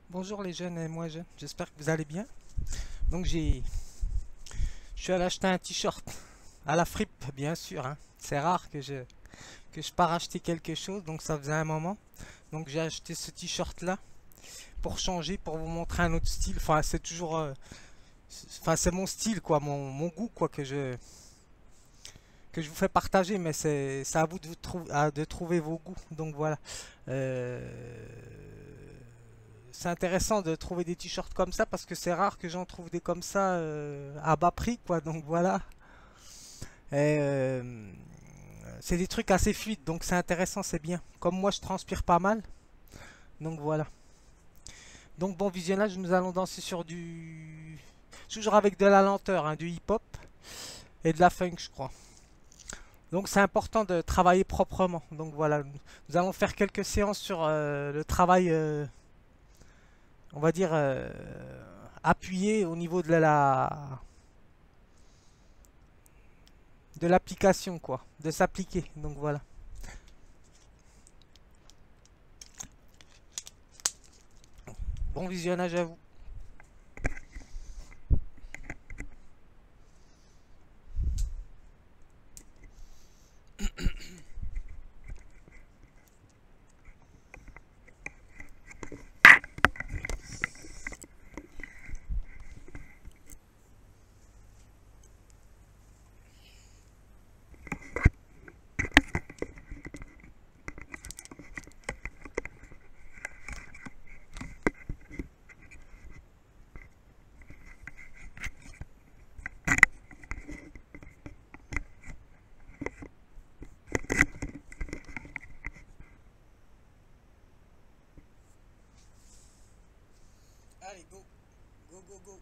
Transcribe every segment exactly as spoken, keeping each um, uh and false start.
Bonjour les jeunes et moi jeunes, j'espère que vous allez bien. Donc j'ai, je suis allé acheter un t-shirt à la fripe, bien sûr, hein. C'est rare que je que je pars acheter quelque chose, donc ça faisait un moment. Donc j'ai acheté ce t-shirt là pour changer, pour vous montrer un autre style. Enfin c'est toujours, euh, c'est- enfin c'est mon style quoi, mon, mon goût quoi que je que je vous fais partager, mais c'est c'est à vous de vous trou- à- de trouver vos goûts. Donc voilà. Euh, c'est intéressant de trouver des t-shirts comme ça parce que c'est rare que j'en trouve des comme ça euh, à bas prix quoi. Donc voilà. Et, euh, c'est des trucs assez fluides donc c'est intéressant, c'est bien. Comme moi je transpire pas mal. Donc voilà. Donc bon visionnage, nous allons danser sur du toujours avec de la lenteur, hein, du hip-hop et de la funk je crois. Donc c'est important de travailler proprement. Donc voilà, nous allons faire quelques séances sur euh, le travail, euh, on va dire, euh, appuyé au niveau de la, de l'application, quoi, de s'appliquer. Donc voilà. Bon visionnage à vous. Allez, go, go, go, go.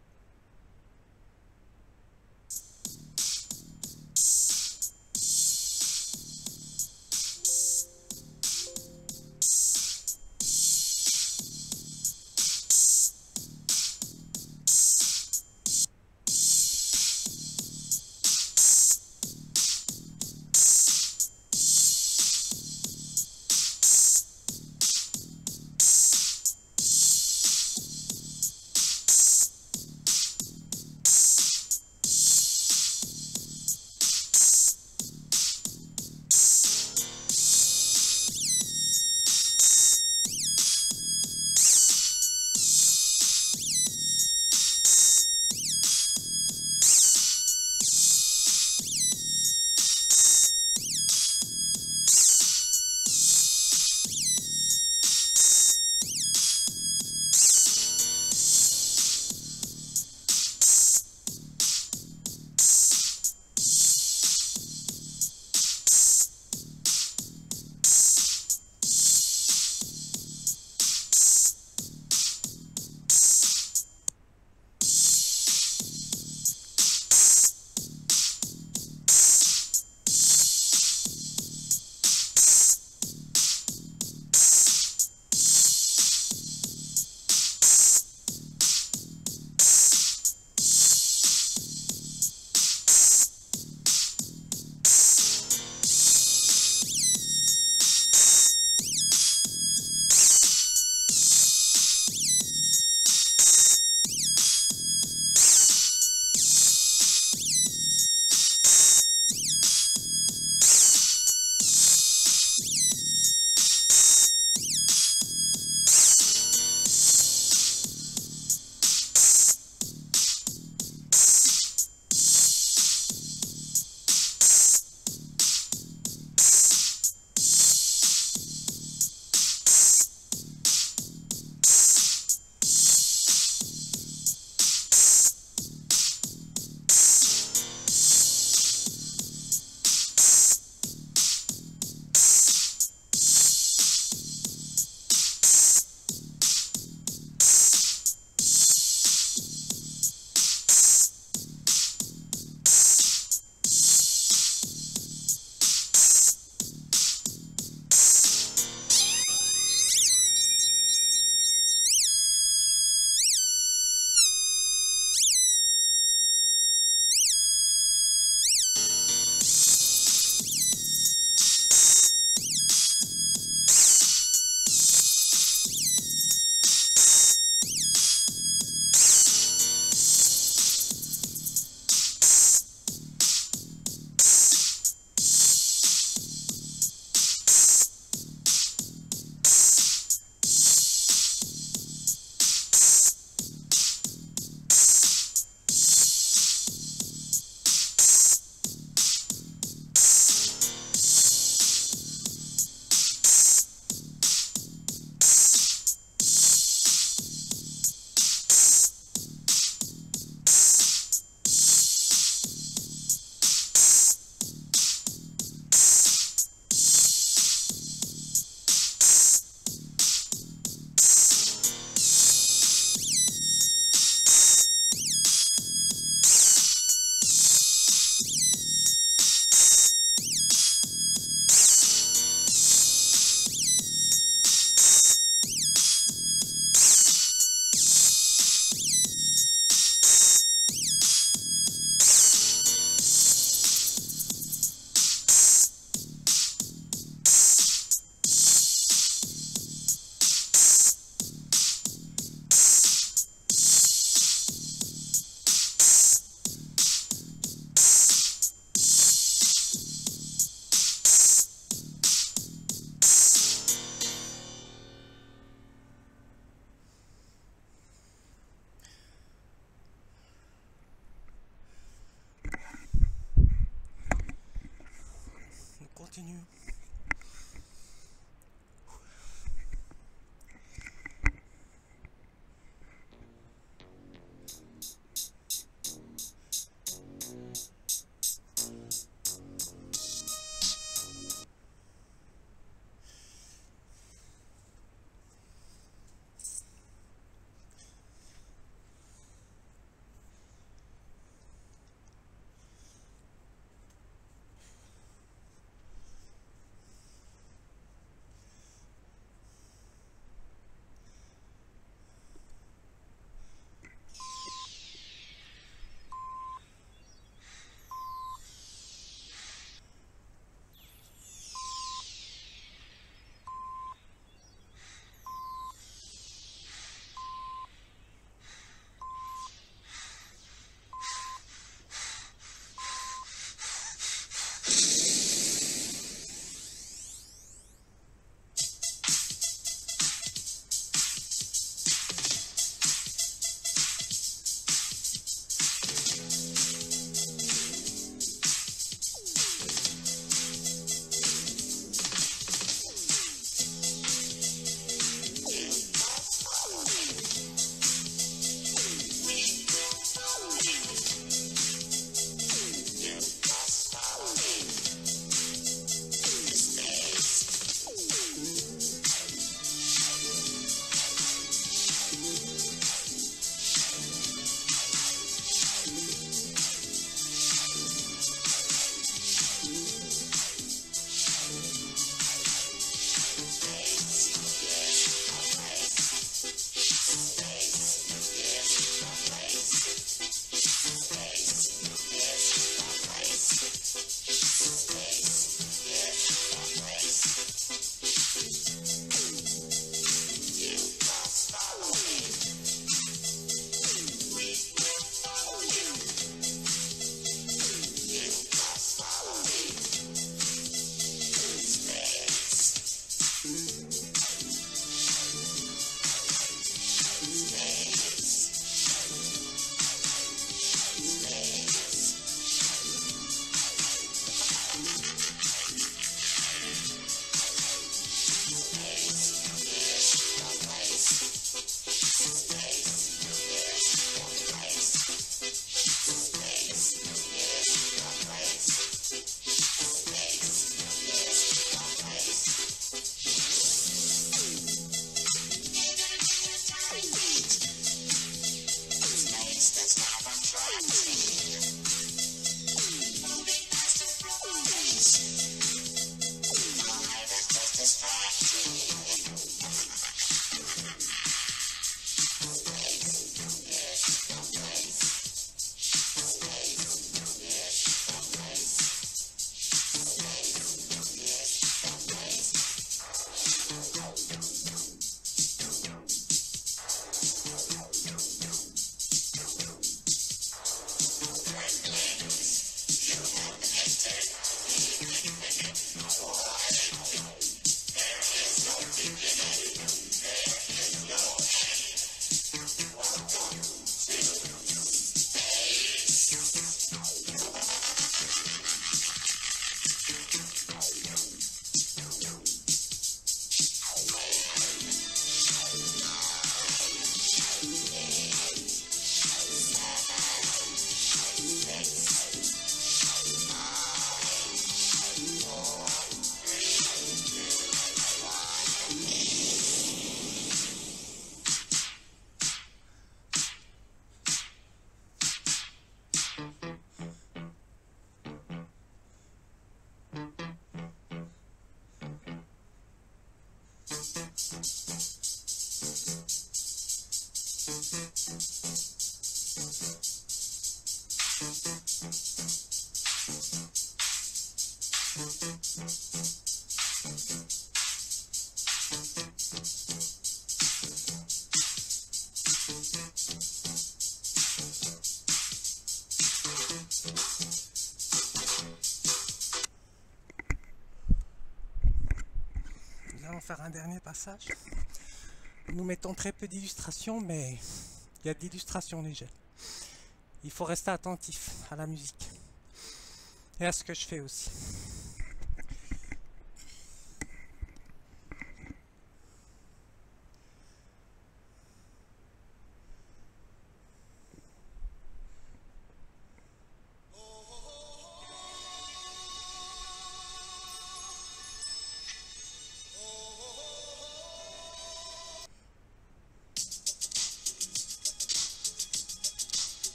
Nous allons faire un dernier passage. Nous mettons très peu d'illustrations, mais il y a d'illustrations légères. Il faut rester attentif à la musique et à ce que je fais aussi.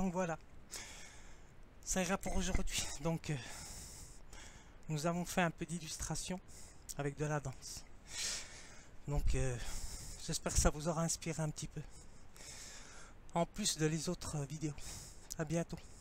Donc voilà, ça ira pour aujourd'hui. Donc euh, nous avons fait un peu d'illustration avec de la danse. Donc euh, j'espère que ça vous aura inspiré un petit peu, en plus de les autres vidéos. À bientôt.